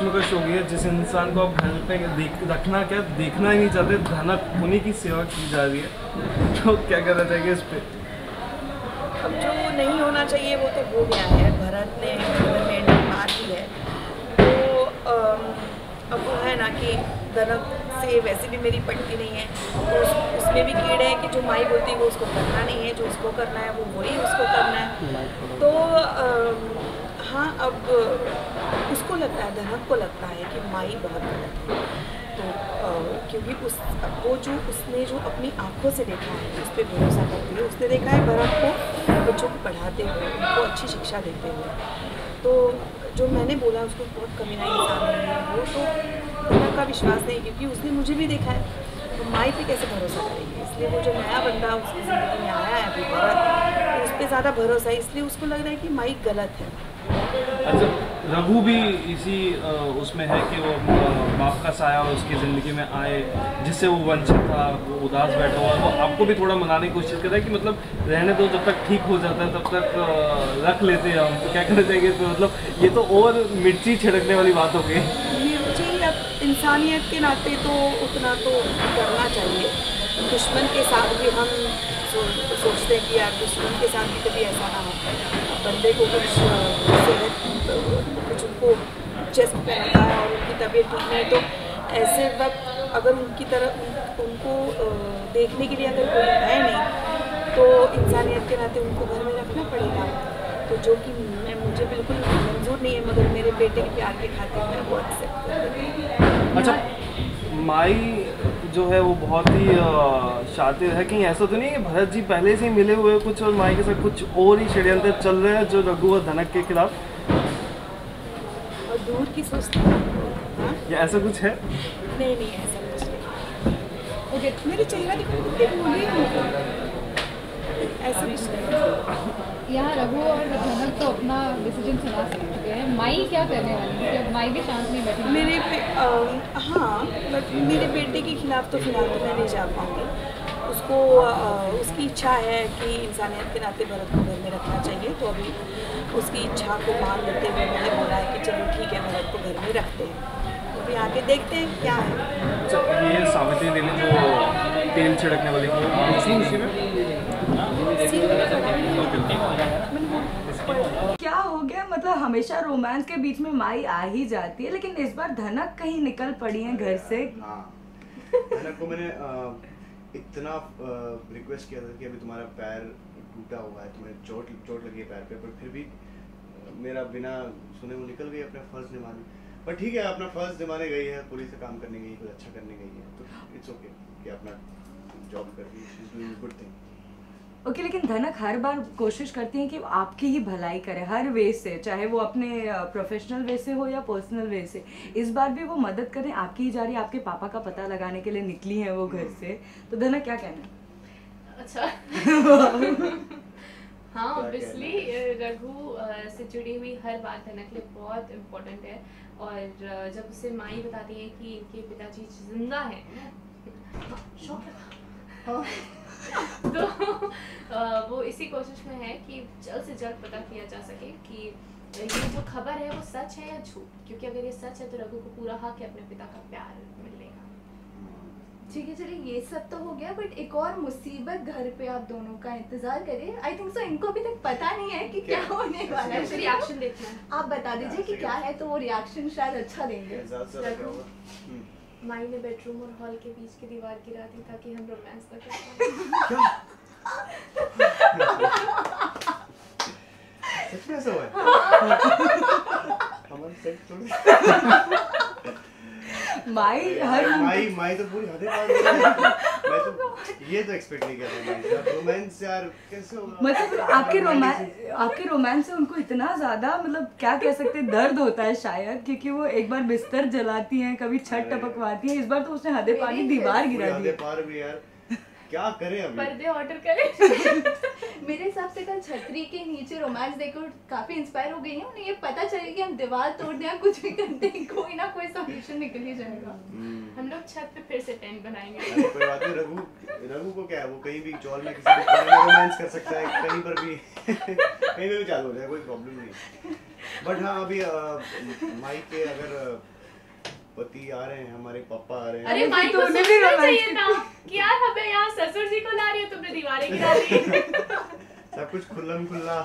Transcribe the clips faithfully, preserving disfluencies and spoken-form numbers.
इंसानों का शौक है जिस इंसान को आप घर पे देख रखना क्या देखना ही नहीं चाहते, धनक उन्हीं की सेवा की जा रही है, तो क्या कहना चाहिए इस पर? अब जो नहीं होना चाहिए वो तो हो गया है, भरत ने घर में एंट्री मार दी है, तो अब वो है ना कि धनक से वैसे भी मेरी पटती नहीं है, तो उस, उसमें भी कीड़े हैं कि जो माई बोलती है वो उसको करना नहीं है, जो उसको करना है वो वही उसको करना है। तो आ, हाँ, अब उसको लगता है, धनक को लगता है कि माई बहुत गलत है, तो आ, क्योंकि उस वो जो उसने जो अपनी आँखों से देखा है, उस पर भरोसा करती है, उसने देखा है भरत को बच्चों को पढ़ाते हुए, उनको अच्छी शिक्षा देते हुए, तो जो मैंने बोला उसको बहुत कमीना इंसान है वो, तो धनक का विश्वास नहीं, क्योंकि उसने मुझे भी देखा है, तो माई पे कैसे भरोसा करेंगे। इसलिए वो जो नया बंदा उसकी ज़िंदगी में आया है अभी भरत, तो उस पर ज़्यादा भरोसा है, इसलिए उसको लग रहा है कि माई गलत है। अच्छा, रघु भी इसी उसमें है कि वो बाप का साया उसकी ज़िंदगी में आए, जिससे वो वंचित था, वो उदास बैठा हुआ, वो आपको भी थोड़ा मनाने की कोशिश कर रहा है कि मतलब रहने दो, जब तक ठीक हो जाता है तब तक रख लेते हैं हम, तो क्या करना चाहिए इसमें? मतलब ये तो और मिर्ची छिड़कने वाली बात हो गई। मिर्ची अब इंसानियत के नाते तो उतना तो करना चाहिए, दुश्मन के साथ भी हम सो, सोचते हैं कि यार दुश्मन के साथ भी कभी ऐसा ना हो, बंदे को कुछ सेहत कुछ उनको चेस्ट पे होता है और उनकी तबीयत ठीक नहीं, तो ऐसे वक्त अगर उनकी तरह उन, उनको देखने के लिए अगर कोई है नहीं, तो इंसानियत के नाते उनको घर में रखना पड़ेगा, तो जो कि मैं मुझे बिल्कुल मंजूर नहीं है, मगर मेरे बेटे के प्यार के खातिर मैं वो एक्सेप्ट कर। अच्छा, माई जो है वो बहुत ही शातिर है, कहीं ऐसा तो नहीं है कि भरत जी पहले से ही मिले हुए कुछ और माई के साथ कुछ और ही षड्यंत्र चल रहे हैं जो रघु और धनक के खिलाफ? और दूर की सोचती है या ऐसा कुछ है? नहीं नहीं ऐसा कुछ नहीं। ओके, मेरे चेहरा दिखो, ऐसा कुछ नहीं। यहाँ रघु और धनक तो अपना डिसीजन सुना सकते हैं, माई क्या करने वाली है? माई भी शांत नहीं बैठी मेरे पे आ, हाँ, बट मेरे बेटे के खिलाफ तो फिलहाल तो मैं नहीं जा पाऊँगी, उसको आ, उसकी इच्छा है कि इंसानियत के नाते भरत को घर में रखना चाहिए, तो अभी उसकी इच्छा को मान लेते हुए मैंने बोला है कि चलो ठीक है भरत को घर में रखते हैं, तो अभी आके देखते हैं क्या है। अच्छा, ये सावित्री देवी जो तेल छिड़कने वाली क्या हो गया, मतलब हमेशा रोमांस के बीच में माई आ ही जाती है, लेकिन इस बार धनक कहीं निकल पड़ी है घर से। हाँ, धनक को मैंने आ, इतना रिक्वेस्ट किया था कि अभी तुम्हारा पैर टूटा हुआ है, तुम्हें चोट चोट लगी है पैर पे, पर फिर भी मेरा बिना सुने वो निकल गई अपना फर्ज निभाने। पर ठीक है, अपना फर्ज निभाने गई है, पुलिस से काम करने गई, कुछ अच्छा करने गई है, तो इट्स ओके कि अपना जॉब कर रही है, she is doing good thing. Okay okay, लेकिन धनक हर बार कोशिश करती है कि आपकी ही भलाई करे हर वे से, चाहे वो अपने प्रोफेशनल वे से हो या पर्सनल वे से। इस बार भी वो मदद करें, आपकी ही जा रही है, आपके पापा का पता लगाने के लिए निकली हैं वो घर से, तो धनक क्या कहना है? अच्छा हाँ, ऑब्वियसली रघु से जुड़ी हुई हर बात धनक के लिए बहुत इम्पोर्टेंट है, और जब उसे माई बताती है कि इनके पिताजी जिंदा हैं, तो वो इसी कोशिश में है कि जल्द से जल्द पता किया जा सके कि ये जो खबर है वो सच है या झूठ, क्योंकि अगर ये सच है तो रघु को पूरा हक है अपने पिता का प्यार मिलने का। ठीक है, चलिए ये सब तो हो गया, बट एक और मुसीबत घर पे आप दोनों का इंतजार करिए। आई थिंक सो इनको अभी तक पता नहीं है कि क्या होने वाला है, रिएक्शन देखना है, आप बता दीजिए कि क्या है, तो वो रिएक्शन शायद अच्छा देंगे। माई ने बेडरूम और हॉल के बीच की दीवार गिरा दी ताकि हम रोमांस ना कर पाए। सच में ऐसा हुआ है? हमारे सेट थोड़ी माई हर माई माई तो पूरी हदें पार कर रही है। मैं तो ये तो एक्सपेक्ट नहीं कर रहा था, रोमांस यार कैसे होगा? मतलब आपके रोमांस आपके रोमांस से उनको इतना ज्यादा, मतलब क्या कह सकते हैं, दर्द होता है शायद, क्योंकि वो एक बार बिस्तर जलाती हैं, कभी छत टपकवाती हैं, इस बार तो उसने हदे पानी दीवार गिरा दी। हदें पार भी यार, क्या करें अभी? पर्दे ऑर्डर करें। मेरे हिसाब से कल छतरी के नीचे रोमांस देखकर काफी इंस्पायर हो गई है, उन्हें ये पता चले कि हम दीवार तोड़ दें, कुछ भी करते हैं, कोई ना कोई सॉल्यूशन निकल ही जाएगा। हम लोग छत पे फिर से टेंट बनाएंगे। कोई बात नहीं, रघु रघु को क्या है, वो कहीं भी चौल में किसी भी रोमांस कर सकता है, कहीं पर भी कहीं भी चालू हो जाए, कोई प्रॉब्लम नहीं। बट हाँ, अभी माई के अगर पति आ रहे हैं, हमारे पापा आ रहे हैं। अरे माइक को तूने भी सोचना रोमांस चाहिए था कि यार हमें यहाँ ससुर जी को ला रही हो, तुमने दीवारें गिरा दी। सब कुछ खुल्लम खुल्ला।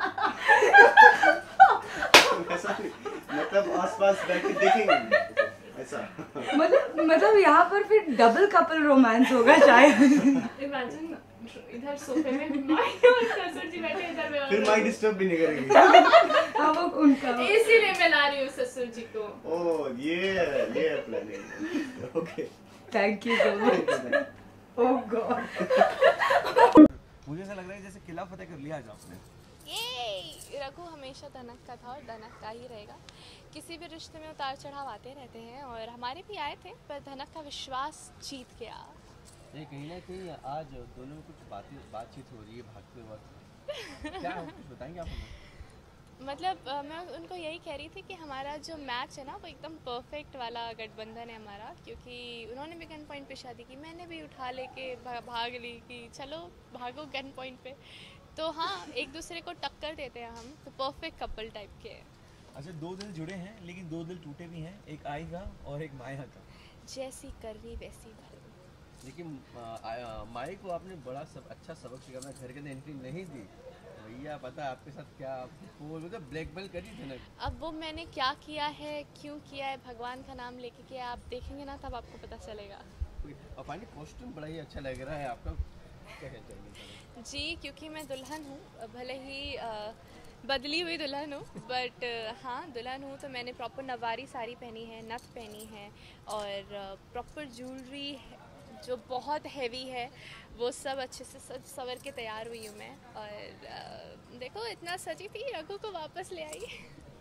ऐसा नहीं, मतलब आसपास बैठ के देखेंगे ऐसा। मतलब मतलब यहाँ पर फिर डबल कपल रोमांस होगा शायद। इमेजिन इधर सोफे में माइक और ससुर जी बैठे, इधर में फिर माइक डिस्टर्ब भी नहीं करेगी। हाँ वो उनका इसीलिए मैं ला रही हूँ ससुर जी को। ओह ये ये planning. Okay thank you so much. Oh God. मुझे ऐसा लग रहा है जैसे किला फतेह कर लिया आज आपने। ये रघु हमेशा धनक का था और धनक का ही रहेगा। किसी भी रिश्ते में उतार चढ़ाव आते रहते हैं और हमारे भी आए थे, पर धनक का विश्वास जीत गया। ये कहीं ना कहीं आज दोनों में कुछ बातें बातचीत हो रही है भागते वक्त, क्या कुछ बताएंगे आप हमें? मतलब अ, मैं उनको यही कह रही थी कि हमारा जो मैच है ना वो एकदम परफेक्ट वाला गठबंधन है हमारा, क्योंकि उन्होंने भी गन पॉइंट पे शादी की, मैंने भी उठा लेके भा, भाग ली कि चलो भागो गन पॉइंट पे। तो हाँ, एक दूसरे को टक्कर देते हैं हम, तो परफेक्ट कपल टाइप के हैं। अच्छा, दो दिल जुड़े हैं लेकिन दो दिल टूटे भी हैं, एक आई का और एक माया का। जैसी करनी वैसी भरनी। लेकिन माई को आपने बड़ा सब अच्छा सबक सिखाया, घर के अंदर एंट्री नहीं दी भैया, पता है आपके साथ क्या वो मतलब ब्लैकमेल करी थी ना। अब वो मैंने क्या किया है, क्यों किया है, भगवान का नाम लेके किया, आप देखेंगे ना तब आपको पता चलेगा। और पानी कॉस्ट्यूम बड़ा ही अच्छा लग रहा है आपका, क्या कहते हैं? जी, क्योंकि मैं दुल्हन हूँ, भले ही आ, बदली हुई दुल्हन हूँ, बट हाँ दुल्हन हूँ, तो मैंने प्रॉपर नवारी साड़ी पहनी है, नथ पहनी है और प्रॉपर ज्वेलरी जो बहुत हैवी है वो सब अच्छे से सज सवर के तैयार हुई हूँ मैं। और आ, देखो इतना सजी थी, रघु को वापस ले आई।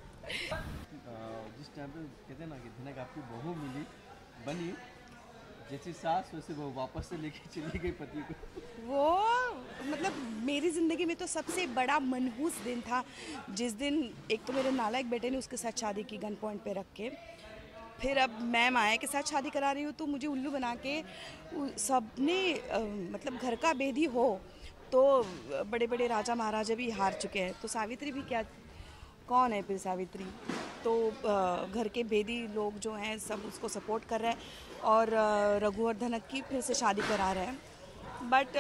जिस टाइम पे कहते हैं ना कि धनक आपकी बहू मिली बनी, जैसी सास वैसे वो वापस से लेके चली गई पति को। वो मतलब मेरी ज़िंदगी में तो सबसे बड़ा मनहूस दिन था जिस दिन एक तो मेरे नालायक बेटे ने उसके साथ शादी की गन पॉइंट पे रख के, फिर अब मैं माया के साथ शादी करा रही हूँ, तो मुझे उल्लू बना के सबने मतलब घर का बेदी हो तो बड़े बड़े राजा महाराजा भी हार चुके हैं, तो सावित्री भी क्या, कौन है फिर सावित्री। तो घर के बेदी लोग जो हैं सब उसको सपोर्ट कर रहे हैं और रघु और धनक की फिर से शादी करा रहे हैं। बट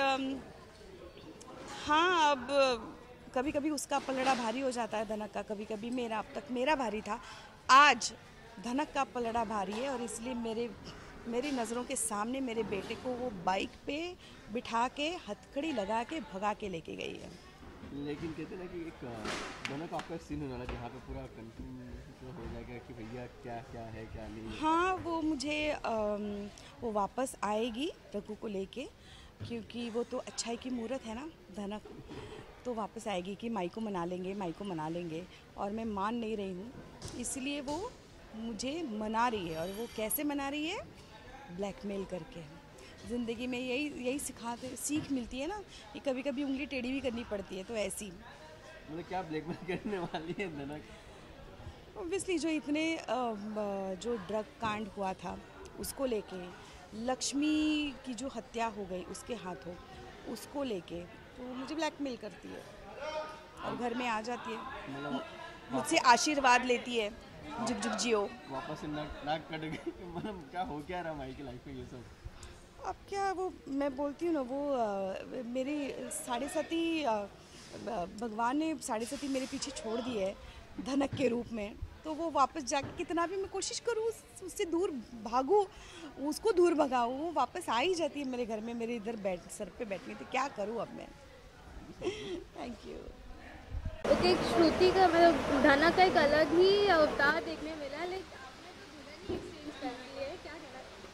हाँ, अब कभी कभी उसका पलड़ा भारी हो जाता है धनक का, कभी कभी मेरा, अब तक मेरा भारी था, आज धनक का पलड़ा भारी है और इसलिए मेरे मेरी नज़रों के सामने मेरे बेटे को वो बाइक पे बिठा के हथकड़ी लगा के भगा के लेके गई है। लेकिन कहते हैं ना कि एक धनक आपका सीन होना जहाँ पे पूरा कंफ्यूज हो जाएगा कि भैया क्या क्या है क्या नहीं। हाँ, वो मुझे आम, वो वापस आएगी रघु को लेके, क्योंकि वो तो अच्छाई की मूरत है ना धनक, तो वापस आएगी कि माई को मना लेंगे माई को मना लेंगे, और मैं मान नहीं रही हूँ, इसलिए वो मुझे मना रही है। और वो कैसे मना रही है? ब्लैकमेल करके। ज़िंदगी में यही यही सिखाते सीख मिलती है ना कि कभी कभी उंगली टेढ़ी भी करनी पड़ती है, तो ऐसी। मतलब क्या ब्लैकमेल करने वाली है धनक? ऑब्वियसली जो इतने जो ड्रग कांड हुआ था उसको लेके, लक्ष्मी की जो हत्या हो गई उसके हाथों, उसको लेके तो मुझे ब्लैकमेल करती है और घर में आ जाती है, मुझसे आशीर्वाद लेती है, जुग जुग जियो। वापस से नाक नाक कट गई, मतलब क्या हो क्या रहा माई की लाइफ में ये सब? अब क्या, वो मैं बोलती हूँ ना, वो आ, मेरी साढ़े सती भगवान ने साढ़े सती मेरे पीछे छोड़ दी है धनक के रूप में, तो वो वापस जाके कितना भी मैं कोशिश करूँ उससे दूर भागूँ, उसको दूर भगाऊँ, वो वापस आ ही जाती है मेरे घर में, मेरे इधर बैठ सर पे बैठने, तो क्या करूँ अब मैं। Thank you. ओके, श्रुति का मतलब धनक का एक अलग ही अवतार देखने मिला, लेकिन आपने तो दुल्हन ही एक्सचेंज कर दी है, क्या कहना चाहिए?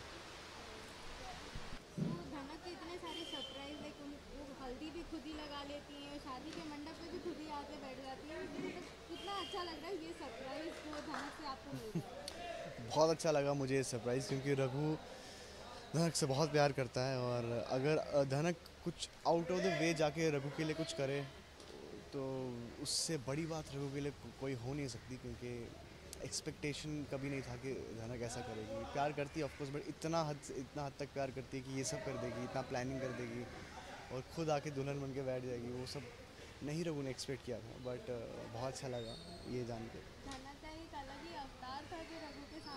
तो धनक के इतने सारे सरप्राइज, लाइक वो हल्दी भी खुद ही लगा लेती हैं और शादी के मंडप पे भी खुद ही आके बैठ जाती हैं, मतलब कितना अच्छा लग रहा है ये सरप्राइज जो धनक से आपको मिल रहा है। बहुत अच्छा लगा मुझे ये सरप्राइज़, क्योंकि रघु धनक से बहुत प्यार करता है और अगर धनक कुछ आउट ऑफ द वे जाके रघु के लिए कुछ करे तो उससे बड़ी बात रघु के लिए कोई हो नहीं सकती, क्योंकि एक्सपेक्टेशन कभी नहीं था कि धनक ऐसा करेगी। प्यार करती है ऑफकोर्स, बट इतना हद इतना हद तक प्यार करती है कि ये सब कर देगी, इतना प्लानिंग कर देगी और ख़ुद आके दुल्हन बन के बैठ जाएगी, वो सब नहीं रघु ने एक्सपेक्ट किया था, बट बहुत अच्छा लगा ये जान के। धनक का एक अलग ही अवतार था जो रघु के सामने आया।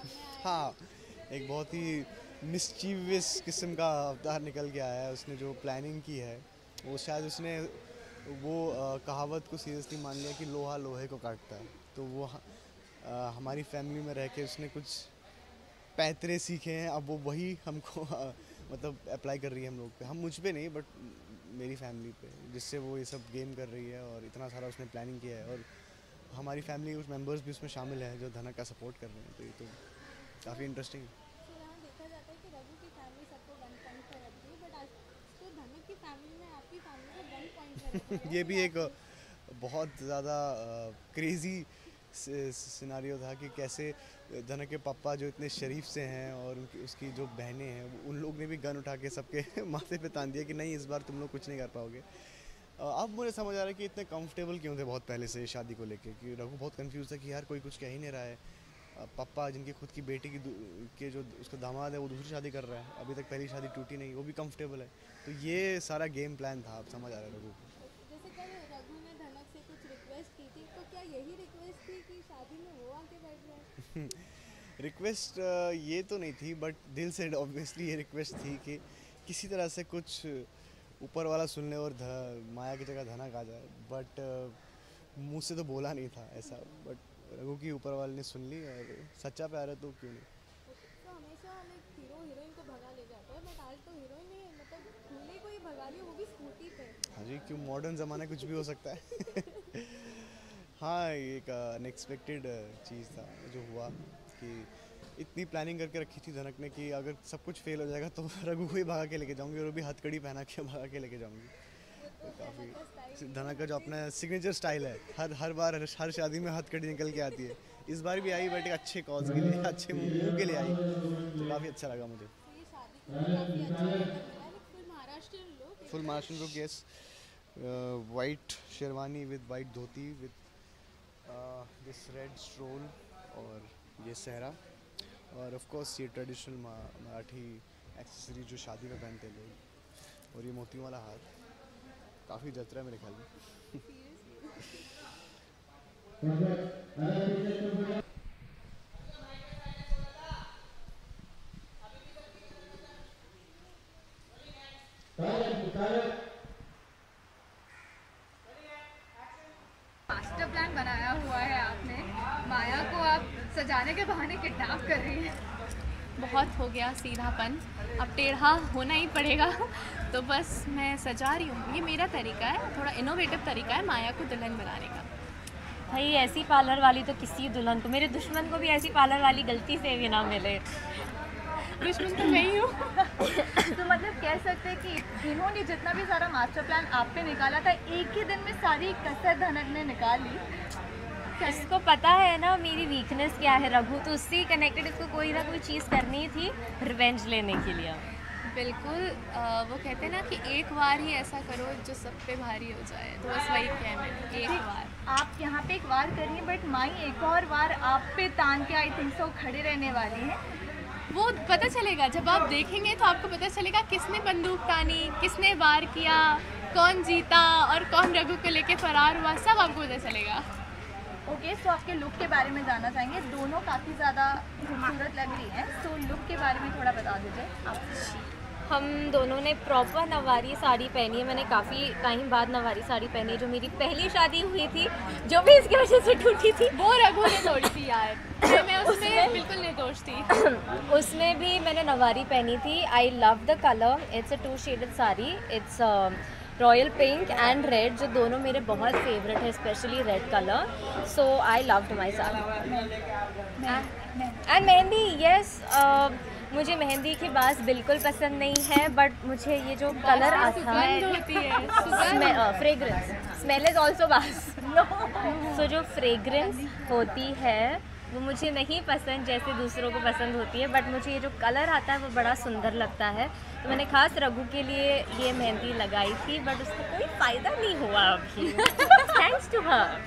हाँ, एक बहुत ही मिस्चीवियस किस्म का अवतार निकल के आया है। उसने जो प्लानिंग की है वो शायद उसने वो आ, कहावत को सीरियसली मान लिया कि लोहा लोहे को काटता है। तो वो आ, हमारी फैमिली में रह के उसने कुछ पैतरे सीखे हैं, अब वो वही हमको आ, मतलब अप्लाई कर रही है हम लोग पे। हम मुझ पे नहीं बट मेरी फैमिली पे, जिससे वो ये सब गेम कर रही है और इतना सारा उसने प्लानिंग किया है। और हमारी फैमिली के कुछ मेंबर्स भी उसमें शामिल हैं जो धनक का सपोर्ट कर रहे हैं। तो ये तो काफ़ी इंटरेस्टिंग है। तो यहाँ देखा जाता है कि रघु की फैमिली सबको वन पॉइंट पर रखती है, बट आज तो धनक की फैमिली में आपकी फैमिली को वन पॉइंट पर रखा है। ये भी एक बहुत ज़्यादा क्रेज़ी सिनारियो था कि कैसे धनक के पापा जो इतने शरीफ से हैं और उनकी उसकी जो बहनें हैं उन लोग ने भी गन उठा के सबके माथे पे तान दिया कि नहीं, इस बार तुम लोग कुछ नहीं कर पाओगे। अब मुझे समझ आ रहा है कि इतने कंफर्टेबल क्यों थे बहुत पहले से शादी को लेके, कि रघु बहुत कंफ्यूज था कि यार कोई कुछ कह ही नहीं रहा है। पापा जिनकी खुद की बेटी की के जो उसका दामाद है वो दूसरी शादी कर रहा है, अभी तक पहली शादी टूटी नहीं, वो भी कंफर्टेबल है। तो ये सारा गेम प्लान था, अब समझ आ रहा है रघु को। जैसे कल रघु ने धनक से कुछ रिक्वेस्ट की थी, तो क्या यही रिक्वेस्ट थी कि शादी में वो आके बैठ जाए? रिक्वेस्ट ये तो नहीं थी, बट दिल से ऑब्वियसली ये रिक्वेस्ट थी कि किसी तरह से कुछ ऊपर वाला सुन ले और माया की जगह धनक आ जाए। बट मुँह से तो बोला नहीं था ऐसा, बट रघु की ऊपर वाले ने सुन ली और सच्चा प्यार है तो क्यों नहीं। तो हमेशा लाइक हीरो हीरोइन को भगा ले जाता है, बट आज तो हीरोइन ही मतलब दूल्हे को ही भगा रही है, वो भी स्कूटी पे। हाँ जी, क्यों, मॉडर्न ज़माना कुछ भी हो सकता है। हाँ, एक अनएक्सपेक्टेड चीज़ था जो हुआ कि इतनी प्लानिंग करके रखी थी धनक ने कि अगर सब कुछ फेल हो जाएगा तो रघु को ही भगा के लेके जाऊंगी और वो भी हथकड़ी पहना के भगा के लेके जाऊंगी। तो काफ़ी धनक का जो अपना सिग्नेचर स्टाइल है, हर हर बार हर शादी में हथकड़ी निकल के आती है। इस बार भी आई, बट एक अच्छे कॉज के लिए, अच्छे मुंह के लिए आई, तो काफ़ी अच्छा लगा मुझे। Full Maharashtrian look, yes, white sherwani with white dhoti with this red stole और ये सहरा, और ऑफ कोर्स ये ट्रेडिशनल मराठी एक्सेसरी जो शादी में पहनते हैं लोग, और ये मोतियों वाला हार काफ़ी जच रहा है मेरे ख्याल में। मास्टर प्लान बनाया हुआ है आपने, माया को आप सजाने के बहाने किडनैप कर रही है। बहुत हो गया सीधापन, अब टेढ़ा होना ही पड़ेगा। तो बस मैं सजा रही हूँ, ये मेरा तरीका है, थोड़ा इनोवेटिव तरीका है माया को दुल्हन बनाने का। भाई ऐसी पार्लर वाली तो किसी दुल्हन को, मेरे दुश्मन को भी ऐसी पार्लर वाली गलती से भी ना मिले। दुश्मन तो मैं ही हूँ। तो मतलब कह सकते हैं कि इन्होंने जितना भी सारा मास्टर प्लान आप पे निकाला था, एक ही दिन में सारी कसर धनक ने निकाल ली। इसको पता है ना मेरी वीकनेस क्या है रघु, तो उससे कनेक्टेड इसको कोई ना कोई चीज़ करनी थी रिवेंज लेने के लिए। बिल्कुल, आ, वो कहते हैं ना कि एक बार ही ऐसा करो जो सब पे भारी हो जाए, तो बस वही किया है मैंने, एक बार। आप यहाँ पे एक वार करिए, बट माई एक और वार आप पे तान के आई थिंक सो खड़े रहने वाली हैं। वो पता चलेगा जब आप देखेंगे, तो आपको पता चलेगा किसने बंदूक तानी, किसने वार किया, कौन जीता और कौन रघु को लेके फरार हुआ, सब आपको पता चलेगा। ओके okay, सो so आपके लुक के बारे में जानना चाहेंगे, दोनों काफ़ी ज़्यादा खूबसूरत लग रही हैं, सो so लुक के बारे में थोड़ा बता दीजिए आप। हम दोनों ने प्रॉपर नवारी साड़ी पहनी है, मैंने काफ़ी टाइम बाद नवारी साड़ी पहनी है, जो मेरी पहली शादी हुई थी, जो भी इसकी वजह से टूटी थी, वो रघु ने तोड़ी थी यार। मैं उसमें बिल्कुल निर्दोष थी। उसमें भी मैंने नवारी पहनी थी। I love the colour, it's a two shaded sari, it's royal pink and red, जो दोनों मेरे बहुत फेवरेट है, specially red colour. So I loved my sari. And mehndi, yes, मुझे मेहंदी की बात बिल्कुल पसंद नहीं है, बट मुझे ये जो कलर आता है, फ्रेग्रेंस, स्मेल इज ऑल्सो बास। सो जो फ्रेग्रेंस होती है वो मुझे नहीं पसंद जैसे दूसरों को पसंद होती है, बट मुझे ये जो कलर आता है वो बड़ा सुंदर लगता है। तो मैंने खास रघु के लिए ये मेहंदी लगाई थी, बट उसका कोई फ़ायदा नहीं हुआ अभी। Thanks to her.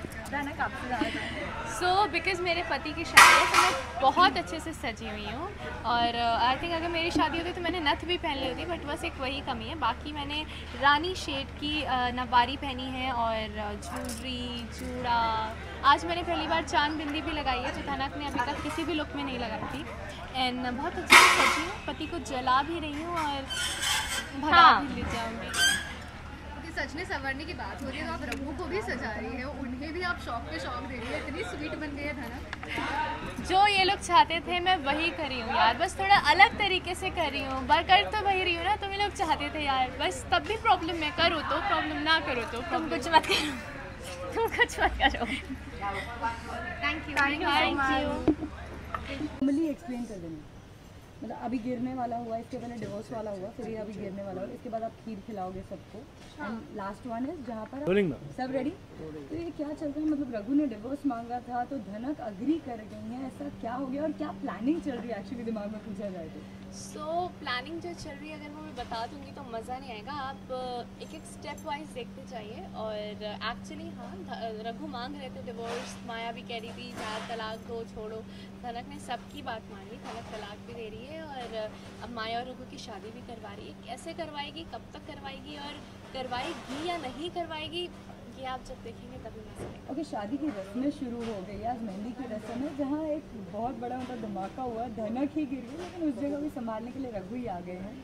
So because मेरे पति की शादी है, तो मैं बहुत अच्छे से सजी हुई हूँ, और आई uh, थिंक अगर मेरी शादी होती तो मैंने नथ भी पहन ली होती, बट बस एक वही कमी है। बाकी मैंने रानी शेड की uh, नवारी पहनी है, और ज्वेलरी, चूड़ा, आज मैंने पहली बार चांद बिंदी भी लगाई है, जो धनक ने अभी तक किसी भी लुक में नहीं लगाई थी। एंड बहुत अच्छे से सजी हूँ, पति को जला भी रही हूँ और भगा हाँ। भी ले जाऊँगी। ओके, सजने संवरने की बात हो रही है तो आप रघु को भी सजा रही है, उन्हें भी आप शौक पे शौक दे रही है, इतनी स्वीट बन गई है धनक। जो ये लोग चाहते थे मैं वही करी हूँ यार, बस थोड़ा अलग तरीके से कर रही हूँ, पर कर तो वही रही हूँ ना। तुम ये लोग चाहते थे यार, बस तब भी प्रॉब्लम मैं करो तो प्रॉब्लम, ना करो तो तुम प्रॉब्लम। कुछ मत करो, तुम कुछ मत करो। Thank you thank you. Normally explain कर देना, मतलब अभी गिरने वाला हुआ, इसके पहले डिवोर्स वाला हुआ, फिर ये अभी गिरने वाला हुआ, इसके बाद आप खीर खिलाओगे सबको, एंड लास्ट वन है जहाँ पर आप- सब रेडी। तो ये क्या चल रहा है, मतलब रघु ने डिवोर्स मांगा था तो धनक अग्री कर गई हैं, ऐसा क्या हो गया और क्या प्लानिंग चल रही है एक्चुअली, दिमाग में पूछा जाए तो? सो so, प्लानिंग जो चल रही है अगर वो मैं बता दूंगी तो मज़ा नहीं आएगा। आप एक एक स्टेप वाइज देखते जाइए। और एक्चुअली हाँ, रघु मांग रहे थे डिवोर्स, माया भी कह रही थी चार तलाक दो छोड़ो, धनक ने सबकी बात मान ली, धनक तलाक भी दे रही है और अब माया और रघु की शादी भी करवा रही है। कैसे करवाएगी, कब तक करवाएगी और करवाएगी या नहीं करवाएगी, ये आप जब देखेंगे तभी मजा आएगा। ओके, शादी की रस्में शुरू हो गई, आज मेहंदी की रस्म है जहाँ एक बहुत बड़ा मतलब धमाका हुआ, धनक ही गिर गई, लेकिन उस जगह भी संभालने के लिए रघु ही आ गए हैं।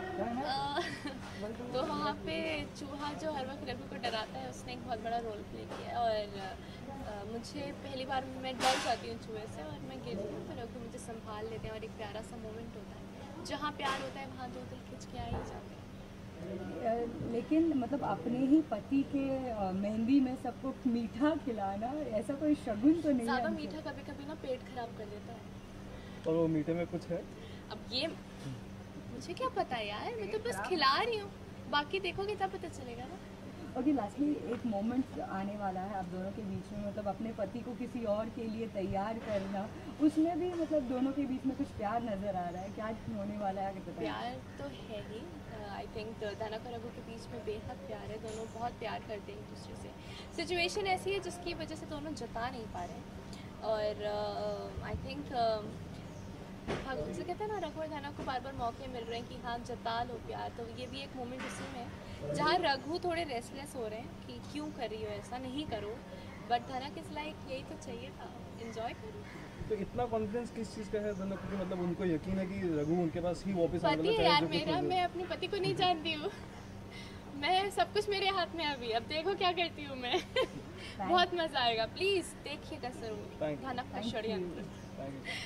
तो वहाँ पे चूहा जो हर वक्त रघु को डराता है, उसने एक बहुत बड़ा रोल प्ले किया है। और आ, मुझे पहली बार मैं डर जाती हूँ चूहे से और मैं गिरती हूँ तो रघु मुझे संभाल लेते हैं और एक प्यारा सा मोमेंट होता है। जहाँ प्यार होता है वहाँ दो दिल खिंच के आ ही जाते हैं। लेकिन मतलब अपने ही पति के मेहंदी में सबको मीठा खिलाना, ऐसा कोई शगुन तो नहीं है? ज़्यादा मीठा कभी कभी ना पेट खराब कर देता है। और वो मीठे में कुछ है? अब ये मुझे क्या पता है यार, मैं तो बस खिला रही हूँ, बाकी देखोगे तब पता चलेगा ना। ओके, लास्टली एक मोमेंट आने वाला है आप दोनों के बीच में, मतलब अपने पति को किसी और के लिए तैयार करना, उसमें भी मतलब दोनों के बीच में कुछ प्यार नजर आ रहा है, क्या होने वाला है आगे पता? प्यार तो है ही, आई थिंक धनक और रघु के बीच में बेहद प्यार है, दोनों बहुत प्यार करते हैं एक दूसरे से। सिचुएशन ऐसी है जिसकी वजह से दोनों जता नहीं पा रहे हैं और आई थिंक भगवान से कहते हैं ना, रघु और धनक को बार बार मौके मिल रहे हैं कि हाँ जता लो प्यार। तो ये भी एक मोमेंट उसी में है जहाँ रघु थोड़े रेस्टलेस हो रहे हैं कि क्यों कर रही हो ऐसा, नहीं करो, बट धनक इज लाइक यही तो चाहिए था, एंजॉय करो। तो इतना कॉन्फिडेंस किस चीज़ का है धनक को, मतलब उनको यकीन है कि रघु उनके पास ही वापस आने पति वाला है है यार जो कुछ मेरा, हो जाए। मैं अपने पति को नहीं जानती हूँ मैं सब कुछ मेरे हाथ में है अभी, अब देखो क्या करती हूँ मैं बहुत मजा आएगा, प्लीज देखिएगा जरूर Thank you. धनक का षड्यंत्र।